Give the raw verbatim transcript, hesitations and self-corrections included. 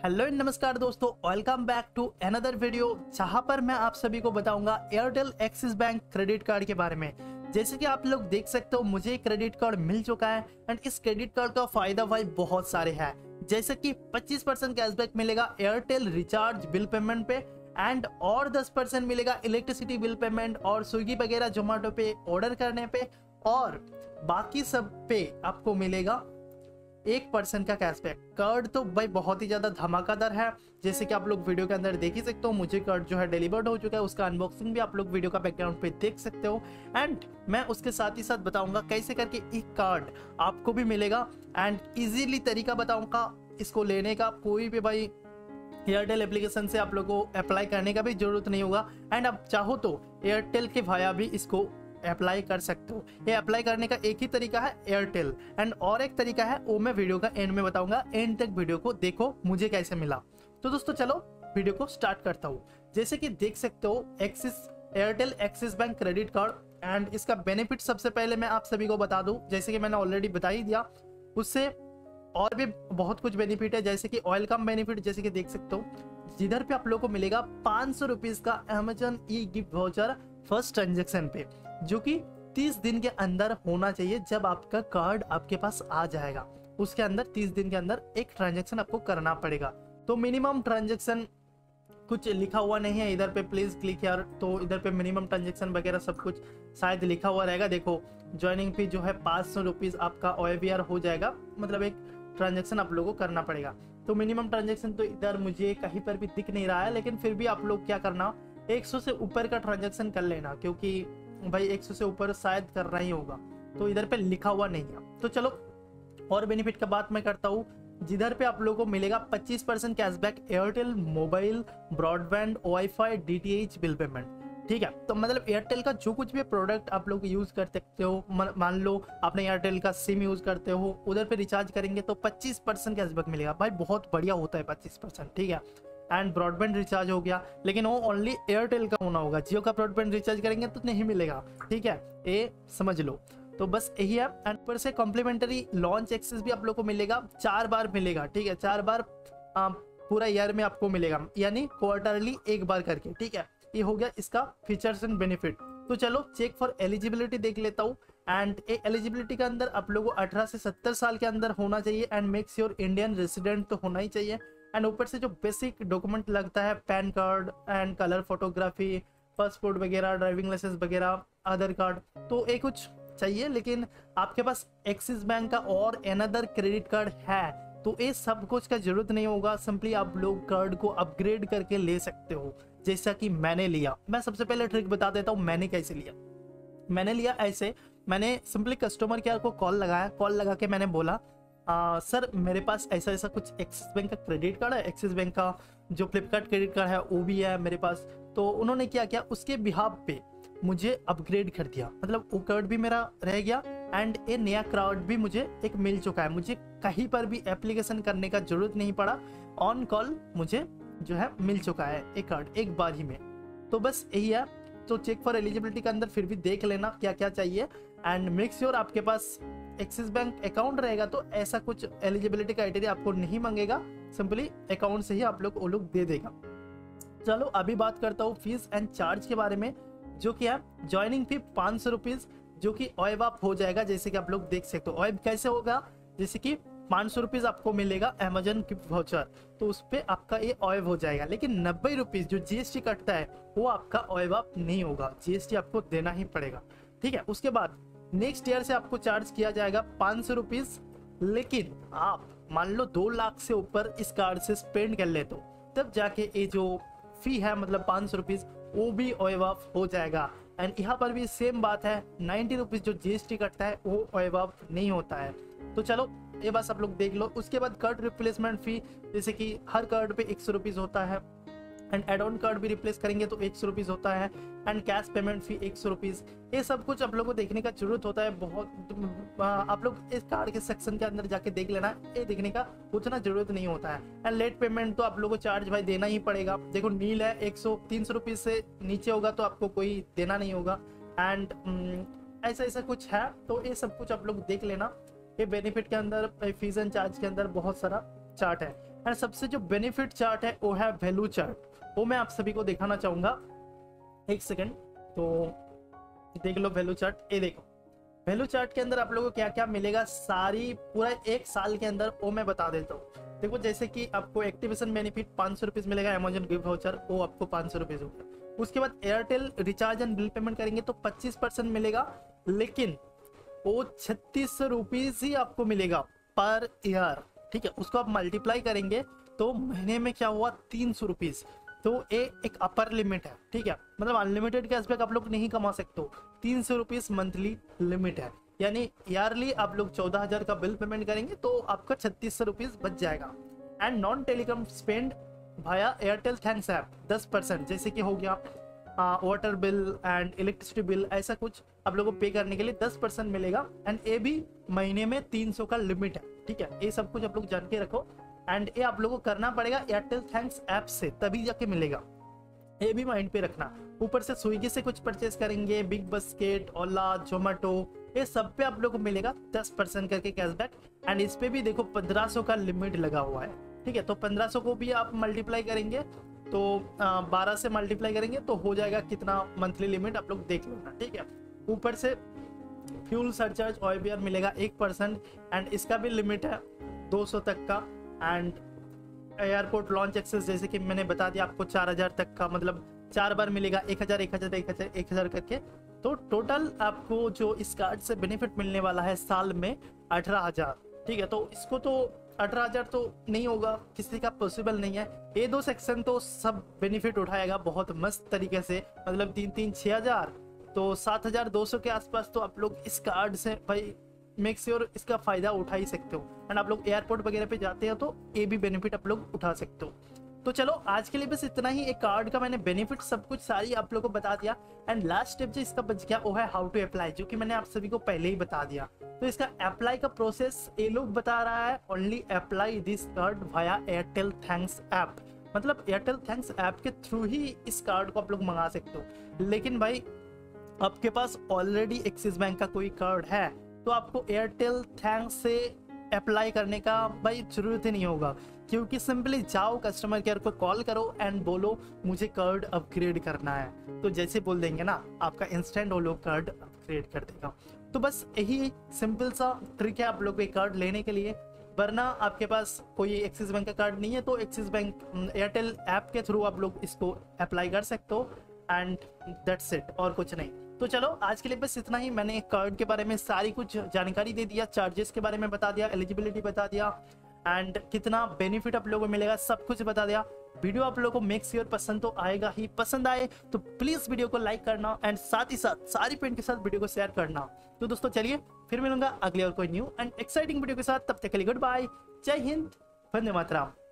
Hello नमस्कार दोस्तों, welcome back to another video जहां पर मैं आप सभी को बताऊंगा Airtel Axis bank credit card के बारे में। जैसे कि आप लोग देख सकते हो मुझे क्रेडिट कार्ड मिल चुका है एंड इस क्रेडिट कार्ड का फायदा भाई बहुत सारे हैं। जैसे कि पच्चीस परसेंट कैशबैक मिलेगा एयरटेल रिचार्ज बिल पेमेंट पे एंड और दस परसेंट मिलेगा इलेक्ट्रिसिटी बिल पेमेंट और स्विगी वगैरह जोमेटो पे ऑर्डर करने पे, और बाकी सब पे आपको मिलेगा एक परसेंट का कैशबैक। कार्ड तो भाई बहुत ही ज्यादा धमाकेदार है। जैसे कि आप लोग वीडियो के अंदर देख ही सकते हो मुझे कार्ड जो है डिलीवर्ड हो चुका है, उसका अनबॉक्सिंग भी आप लोग वीडियो का बैकग्राउंड पे देख सकते हो एंड मैं उसके साथ ही साथ बताऊंगा कैसे करके एक कार्ड आपको भी मिलेगा एंड इजीली तरीका बताऊंगा इसको लेने का। कोई भी भाई एयरटेल एप्लीकेशन से आप लोग को अप्लाई करने का भी जरूरत नहीं होगा एंड आप चाहो तो एयरटेल के भाया भी इसको अप्लाई कर सकते हो। ये अप्लाई करने का एक ही तरीका है एयरटेल एंड और एक तरीका है वो मैं वीडियो का एंड में बताऊंगा। एंड तक वीडियो को देखो मुझे कैसे मिला। तो दोस्तों चलो वीडियो को स्टार्ट करता हूँ। जैसे कि देख सकते हो Axis Airtel Axis bank credit card and इसका बेनिफिट सबसे पहले मैं आप सभी को बता दूं। जैसे कि मैंने ऑलरेडी बता ही दिया, उससे और भी बहुत कुछ बेनिफिट है। जैसे कि वेलकम बेनिफिट, जैसे कि देख सकते हो जिधर पे आप लोगों को मिलेगा पाँच सौ रुपीज का Amazon e gift voucher first transaction पे, जो कि तीस दिन के अंदर होना चाहिए। जब आपका कार्ड आपके पास आ जाएगा उसके अंदर तीस दिन के अंदर एक ट्रांजैक्शन आपको करना पड़ेगा। तो मिनिमम ट्रांजैक्शन कुछ लिखा हुआ नहीं है इधर पे, प्लीज क्लिक यार। तो इधर पे मिनिमम ट्रांजैक्शन वगैरह सब कुछ शायद लिखा हुआ रहेगा। देखो ज्वाइनिंग फी जो है पाँच सौ रुपीज आपका ओएवीआर हो जाएगा, मतलब एक ट्रांजैक्शन आप लोगों को करना पड़ेगा। तो मिनिमम ट्रांजैक्शन तो इधर मुझे कहीं पर भी दिख नहीं रहा है, लेकिन फिर भी आप लोग क्या करना एक सौ से ऊपर का ट्रांजैक्शन कर लेना, क्योंकि भाई एक सौ से ऊपर शायद करना ही होगा। तो इधर पे लिखा हुआ नहीं है। तो चलो और बेनिफिट का बात मैं करता हूँ। जिधर पे आप लोगों को मिलेगा पच्चीस percent cashback Airtel mobile broadband WiFi DTH bill payment. ठीक है, तो मतलब एयरटेल का जो कुछ भी प्रोडक्ट आप लोग यूज कर सकते हो, मान लो आपने एयरटेल का सिम यूज करते हो, उधर पे रिचार्ज करेंगे तो पच्चीस परसेंट कैशबैक मिलेगा। भाई बहुत बढ़िया होता है पच्चीस परसेंट। ठीक है, एंड ब्रॉडबैंड रिचार्ज हो गया, लेकिन वो ओनली एयरटेल का होना होगा। जियो का ब्रॉडबैंड रिचार्ज करेंगे तो नहीं मिलेगा। ठीक है, ये समझ लो। तो बस यही है। एंड ऊपर से कॉम्प्लीमेंट्री लॉन्च एक्सेस भी आप लोग को मिलेगा, चार बार मिलेगा। ठीक है, चार बार आ, पूरा ईयर में आपको मिलेगा, यानी क्वार्टरली एक बार करके। ठीक है, ये हो गया इसका फीचर्स एंड बेनिफिट। तो चलो चेक फॉर एलिजिबिलिटी देख लेता हूँ। एंड ए एलिजिबिलिटी के अंदर आप लोगों को अठारह से सत्तर साल के अंदर होना चाहिए and make sure Indian resident तो होना ही चाहिए। एंड ऊपर से जो बेसिक डॉक्यूमेंट लगता है PAN card and colour photography, passport वगैरह, ड्राइविंग लाइसेंस वगैरह, आधार कार्ड, तो ये कुछ चाहिए। लेकिन आपके पास एक्सिस बैंक का और अनदर क्रेडिट कार्ड है तो ये सब कुछ का जरूरत नहीं होगा। सिंपली आप लोग कार्ड को अपग्रेड करके ले सकते हो, जैसा कि मैंने लिया। मैं सबसे पहले ट्रिक बता देता हूँ मैंने कैसे लिया। मैंने लिया ऐसे, मैंने सिंपली कस्टमर केयर को कॉल लगाया। कॉल लगा के मैंने बोला आ, सर मेरे पास ऐसा ऐसा कुछ एक्सिस बैंक का क्रेडिट कार्ड है, एक्सिस बैंक का जो फ्लिपकार्ट क्रेडिट कार्ड है वो भी है मेरे पास। तो उन्होंने क्या किया, उसके बिहाफ पे मुझे अपग्रेड कर दिया, मतलब वो कार्ड भी मेरा रह गया एंड ये नया कार्ड भी मुझे एक मिल चुका है। मुझे कहीं पर भी एप्लीकेशन करने का जरूरत नहीं पड़ा, ऑन कॉल मुझे जो है मिल चुका है एक कार्ड एक बार ही में। तो बस यही है। तो चेक फॉर एलिजिबिलिटी के अंदर फिर भी देख लेना क्या क्या चाहिए एंड मेक श्योर आपके पास एक्सिस बैंक अकाउंट रहेगा तो ऐसा कुछ एलिजिबिलिटी क्राइटेरिया आपको नहीं मांगेगा, सिंपली अकाउंट से ही आप लोग वो लोग दे देगा। चलो अभी बात करता हूँ फीस एंड चार्ज के बारे में, जो कि है ज्वाइनिंग फी पाँच सौ रुपीज, जो कि ऑयब आप हो जाएगा। जैसे कि आप लोग देख सकते हो ऑयब कैसे होगा, जैसे कि पाँच सौ रुपीज आपको मिलेगा अमेजन गिफ्ट वाउचर, तो उस पर आपका ये ऑयब हो जाएगा। लेकिन नब्बे रुपीज जो जीएसटी कटता है वो आपका ऑयब आप नहीं होगा, जीएसटी आपको देना ही पड़ेगा। ठीक है, उसके बाद नेक्स्ट ईयर से आपको चार्ज किया जाएगा पाँच सौ रुपीज। लेकिन आप मान लो दो लाख से ऊपर इस कार्ड से स्पेंड कर ले तो तब जाके ये जो फी है मतलब पाँच सौ रुपीज वो भी ऑयब ऑफ हो जाएगा। एंड यहाँ पर भी सेम बात है, नाइन्टी रुपीज जो जीएसटी कटता है वो ऑयब ऑफ नहीं होता है। तो चलो ये बस आप लोग देख लो। उसके बाद कार्ड रिप्लेसमेंट फी, जैसे कि हर कार्ड पे एक सौ रुपीज होता है एंड एड ऑन कार्ड भी रिप्लेस करेंगे तो एक सौ रुपीज होता है एंड कैश पेमेंट फी एक सौ रुपीज। ये सब कुछ आप लोगों को देखने का जरूरत होता है बहुत। आप लोग इस कार्ड के सेक्शन के अंदर जाके देख लेना, ये देखने का उतना जरूरत नहीं होता है। एंड लेट पेमेंट तो आप लोगों को चार्ज भाई देना ही पड़ेगा। देखो नील है, एक सौ तीन सौ रुपीज से नीचे होगा तो आपको कोई देना नहीं होगा। एंड ऐसा ऐसा कुछ है, तो ये सब कुछ आप लोग देख लेना। ये बेनिफिट के अंदर फीस एंड चार्ज के अंदर बहुत सारा चार्ट है। एंड सबसे जो बेनिफिट चार्ट है वो है वैल्यू चार्ट, वो मैं आप सभी को दिखाना चाहूंगा। एक सेकेंड, तो देख लो वैल्यू चार्ट। ये देखो वैल्यू चार्ट के अंदर आप लोगों को क्या क्या मिलेगा सारी पूरा एक साल के अंदर, वो मैं बता देता हूँ। देखो जैसे कि आपको एक्टिवेशन बेनिफिट पाँच सौ रुपीज मिलेगा, अमेजन गिफ्ट वाउचर वो आपको पाँच सौ रुपीज होगा। उसके बाद Airtel recharge and bill payment करेंगे तो पच्चीस परसेंट मिलेगा, लेकिन वो छत्तीस सौ रुपीज ही आपको मिलेगा पर ईयर, ठीक है। उसको आप मल्टीप्लाई करेंगे तो महीने में क्या हुआ तीन सौ रुपीज, तो ये एक अपर लिमिट है, ठीक है। मतलब अनलिमिटेड कैशबैक आप लोग नहीं कमा सकते हो, तीन सौ रुपीज मंथली लिमिट है, यानी ईयरली आप लोग चौदह हजार का बिल पेमेंट करेंगे तो आपका छत्तीस सौ रुपीज बच जाएगा। एंड नॉन टेलीकॉम स्पेंड भाया एयरटेल थैंक्स ऐप दस परसेंट, जैसे कि हो गया water bill and electricity bill, ऐसा कुछ आप लोगों को पे करने के लिए दस परसेंट मिलेगा। एंड ये भी महीने में तीन सौ का लिमिट है, ठीक है। ये सब कुछ आप लोग जान के रखो। एंड ये आप लोगों को करना पड़ेगा एयरटेल थैंक्स ऐप से, तभी जाके मिलेगा, ये भी माइंड पे रखना। ऊपर से स्विगी से कुछ परचेस करेंगे, बिग बास्केट, ओला, जोमेटो, ये सब पे आप लोगों को मिलेगा दस परसेंट करके कैशबैक। एंड इस पे भी देखो पंद्रह सौ का लिमिट लगा हुआ है, ठीक है। तो पंद्रह सौ को भी आप मल्टीप्लाई करेंगे तो बारह से मल्टीप्लाई करेंगे तो हो जाएगा कितना मंथली लिमिट, आप लोग देख लेना, ठीक है। ऊपर से फ्यूल सरचार्ज ओ बी आर मिलेगा एक परसेंट, एंड इसका भी लिमिट है दो सौ तक का। एंड एयरपोर्ट लॉन्च एक्सेस जैसे कि मैंने बता दिया आपको चार हजार तक का, मतलब चार बार मिलेगा, एक हजार एक हजार एक हजार एक हजार करके। तो टोटल आपको जो इस कार्ड से बेनिफिट मिलने वाला है साल में अठारह हजार, ठीक है। तो इसको तो अठारह हजार तो नहीं होगा, किसी का पॉसिबल नहीं है। ये दो सेक्शन तो सब बेनिफिट उठाएगा बहुत मस्त तरीके से, मतलब तीन तीन छह हजार तो सात हजार दो सौ के आसपास तो आप लोग इस कार्ड से भाई मेक श्योर इसका फायदा उठा ही सकते हो। एंड आप लोग एयरपोर्ट वगैरह पे जाते हो तो ये भी बेनिफिट आप लोग उठा सकते हो। तो चलो आज के लिए बस इतना ही, एक कार्ड का मैंने बेनिफिट सब कुछ सारी आप लोगों को बता दिया। एंड लास्ट स्टेप जो इसका बच गया वो है हाउ टू अप्लाई, जो कि मैंने आप सभी को पहले ही बता दिया। तो इसका अप्लाई का प्रोसेस ये लोग बता रहा है, only apply this card via Airtel thanks app, मतलब एयरटेल थैंक्स ऐप के थ्रू ही इस कार्ड को आप लोग मंगा सकते हो। लेकिन भाई आपके पास ऑलरेडी एक्सिस बैंक का कोई कार्ड है तो आपको एयरटेल थैंक्स से अप्लाई करने का भाई जरूरत ही नहीं होगा, क्योंकि सिंपली जाओ कस्टमर केयर को कॉल करो एंड बोलो मुझे कार्ड अपग्रेड करना है, तो जैसे बोल देंगे ना आपका इंस्टेंट वो लोग कार्ड अपग्रेड कर देगा। तो बस यही सिंपल सा ट्रिक है आप लोग को कार्ड लेने के लिए। वरना आपके पास कोई एक्सिस बैंक का कार्ड नहीं है तो एक्सिस बैंक एयरटेल ऐप के थ्रू आप लोग इसको अप्लाई कर सकते हो। एंड दैट्स इट, और कुछ नहीं। तो चलो आज के लिए बस इतना ही। मैंने कार्ड के बारे में सारी कुछ जानकारी दे दिया, चार्जेस के बारे में बता दिया, एलिजिबिलिटी बता दिया, एंड कितना बेनिफिट आप लोगों को मिलेगा सब कुछ बता दिया। वीडियो आप लोगों को मेक श्योर पसंद तो आएगा ही, पसंद आए तो प्लीज वीडियो को लाइक करना एंड साथ ही साथ सारी फ्रेंड के साथ वीडियो को शेयर करना। तो दोस्तों चलिए फिर मिलूंगा अगले और कोई न्यू एंड एक्साइटिंग वीडियो के साथ, तब तक के लिए गुड बाय, जय हिंद, वंदे मातरम।